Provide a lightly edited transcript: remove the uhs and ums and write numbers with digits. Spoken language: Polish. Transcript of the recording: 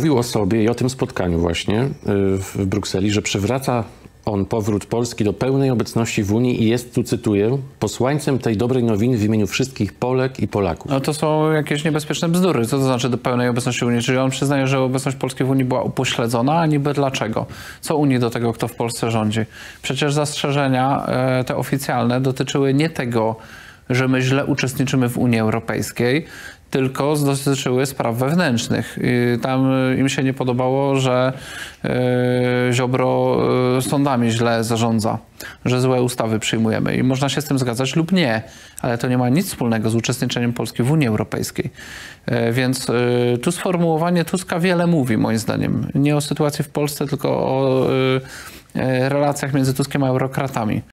mówił o sobie i o tym spotkaniu właśnie w Brukseli, że przywraca on powrót Polski do pełnej obecności w Unii i jest, tu cytuję, posłańcem tej dobrej nowiny w imieniu wszystkich Polek i Polaków. No to są jakieś niebezpieczne bzdury. Co to znaczy do pełnej obecności w Unii? Czyli on przyznaje, że obecność Polski w Unii była upośledzona, a niby dlaczego? Co Unii do tego, kto w Polsce rządzi? Przecież zastrzeżenia te oficjalne dotyczyły nie tego, że my źle uczestniczymy w Unii Europejskiej, tylko dotyczyły spraw wewnętrznych. I tam im się nie podobało, że Ziobro sądami źle zarządza, że złe ustawy przyjmujemy. I można się z tym zgadzać lub nie, ale to nie ma nic wspólnego z uczestniczeniem Polski w Unii Europejskiej. Więc tu sformułowanie Tuska wiele mówi, moim zdaniem. Nie o sytuacji w Polsce, tylko o relacjach między Tuskiem a eurokratami.